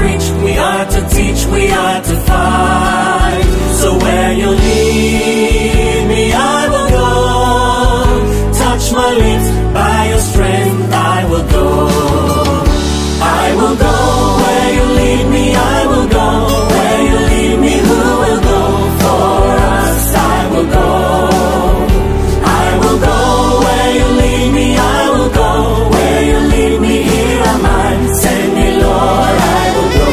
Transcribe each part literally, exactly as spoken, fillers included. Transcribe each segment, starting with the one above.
preach, we are to teach, we are to fight. So where you lead me, I will go. Touch my lips, by your strength I will go. I will go where you lead me, I will go. Where you lead me, who will go? For us I will go. I will go where you lead me, I will go. Where you lead me, here am I. Send me, Lord, I will go.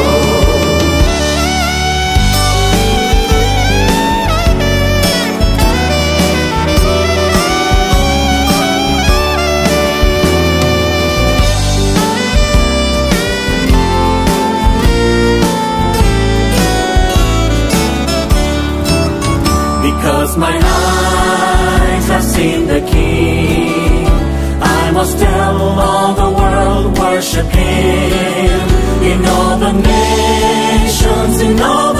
Because my eyes have seen the King, I must tell all the world, worship Him. In all the nations, in all